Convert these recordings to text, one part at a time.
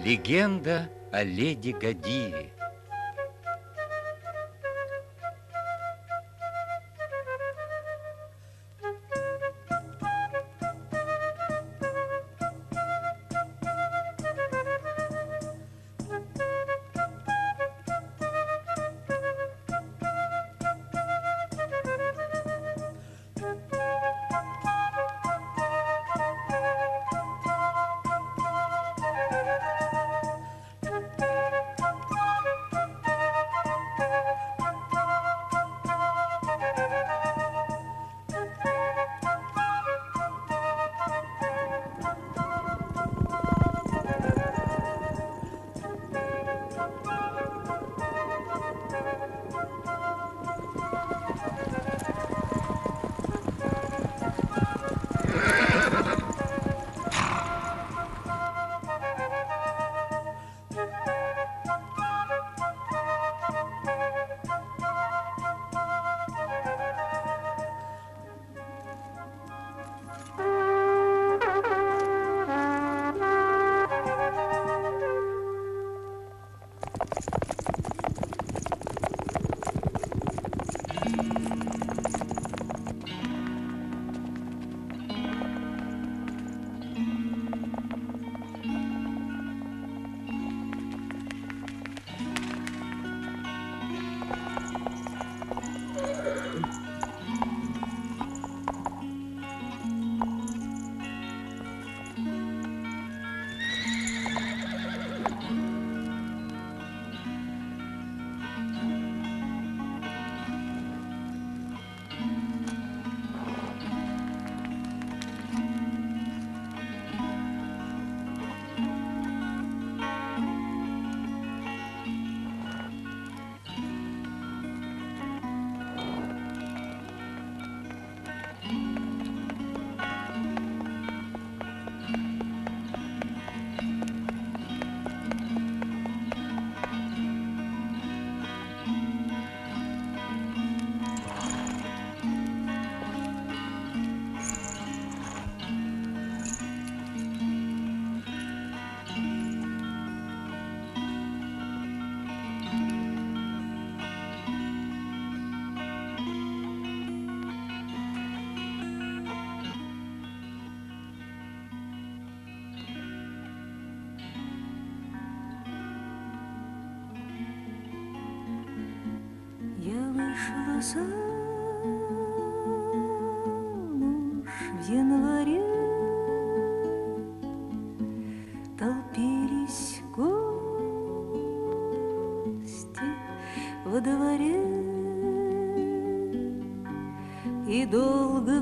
Легенда о леди Гадиве. Вышла замуж в январе, толпились гости во дворе, и долго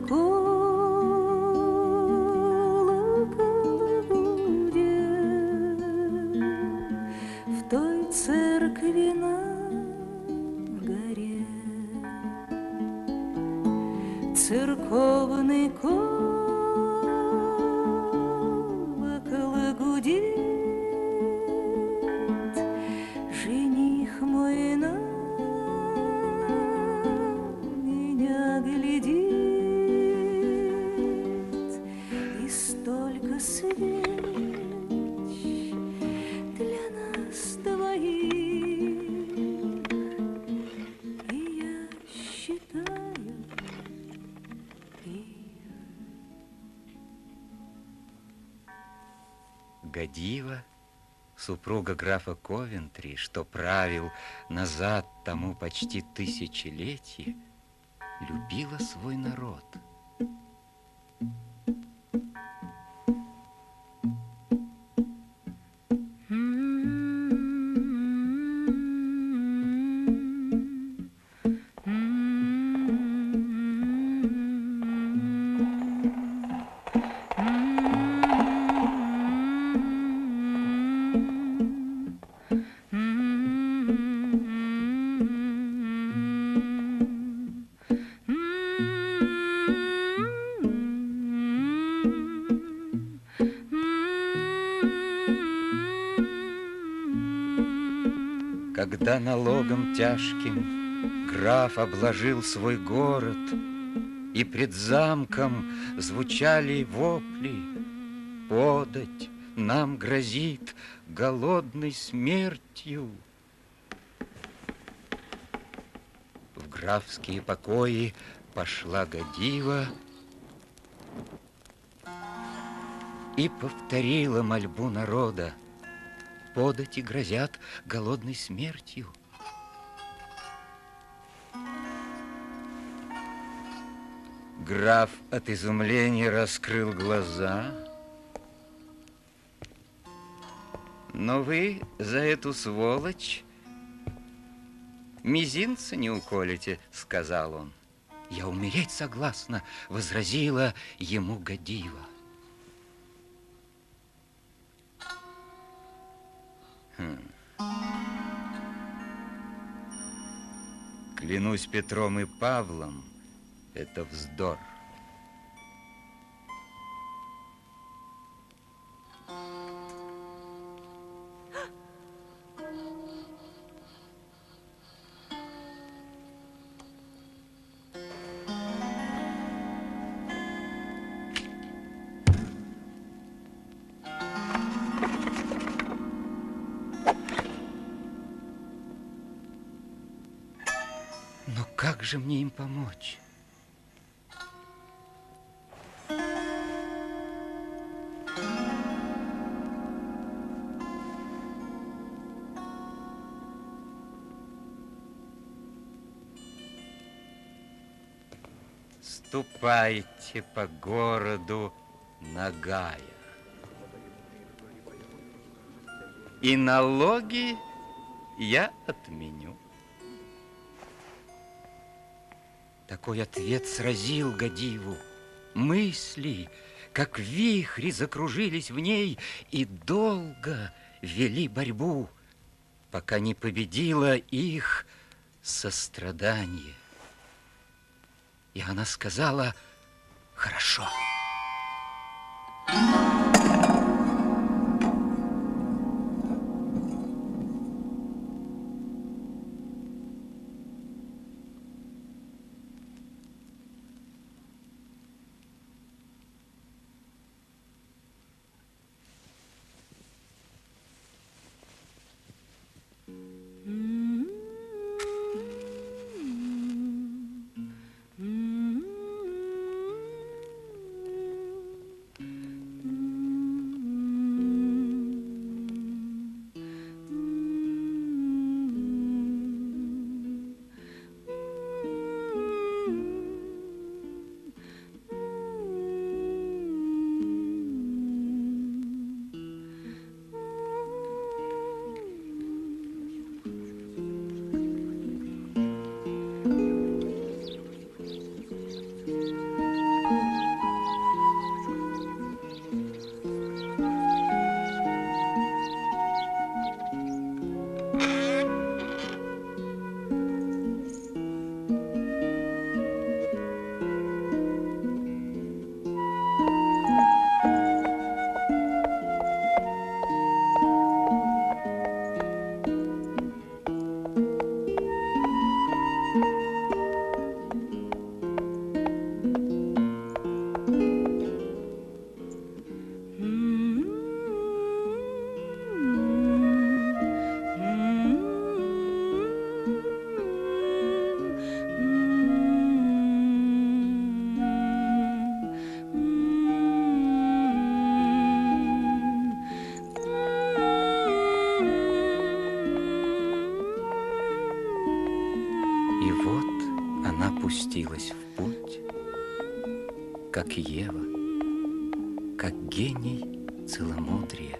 колокол гудел в той церкви на горе. Церковный колокол гудит, жених мой на меня глядит, и столько свеч для нас двоих, и я считаю их. Гадива, супруга графа Ковентри, что правил назад тому почти тысячелетие, любила свой народ. Когда налогом тяжким граф обложил свой город, и пред замком звучали вопли: подать, нам грозит голодной смертью. В графские покои пошла Годива и повторила мольбу народа. Подати грозят голодной смертью. Граф от изумления раскрыл глаза. Но вы за эту сволочь мизинца не уколите, сказал он. Я умереть согласна, возразила ему Годива. Клянусь Петром и Павлом, это вздор. Но как же мне им помочь? Ступайте по городу нагая. И налоги я отменю. Такой ответ сразил Годиву. Мысли, как вихри, закружились в ней и долго вели борьбу, пока не победило их сострадание. И она сказала: хорошо. И вот она пустилась в путь, как Ева, как гений целомудрия.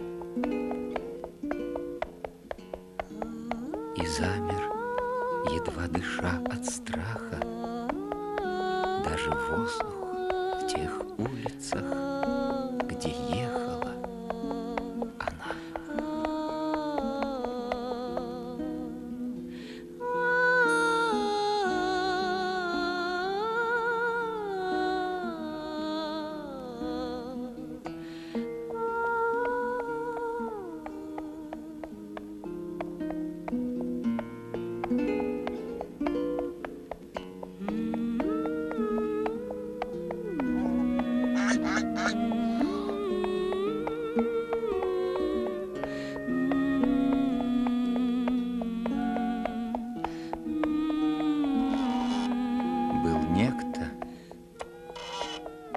И замер, едва дыша от страха, даже воздух в тех улицах, где ехала она.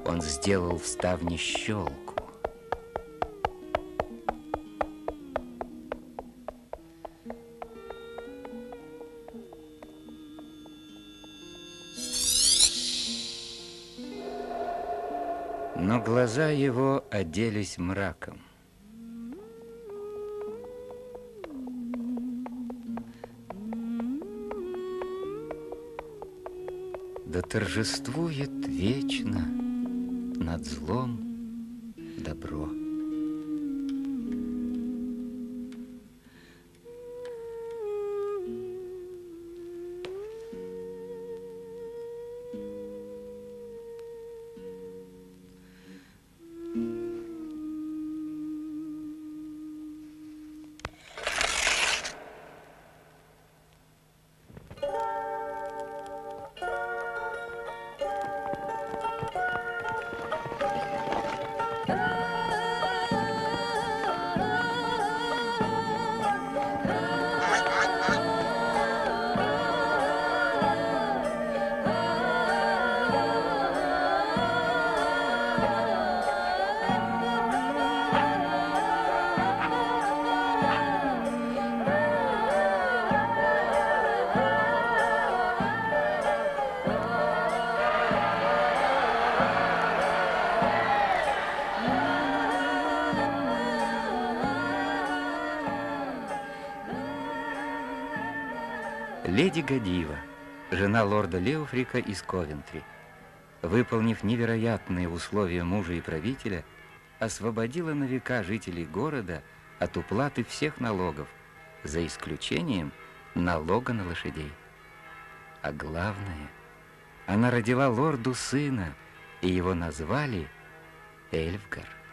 Он сделал в ставне щелку. Но глаза его оделись мраком. Да торжествует вечно над злом добро. Леди Годива, жена лорда Леофрика из Ковентри, выполнив невероятные условия мужа и правителя, освободила на века жителей города от уплаты всех налогов, за исключением налога на лошадей. А главное, она родила лорду сына, и его назвали Эльфгар.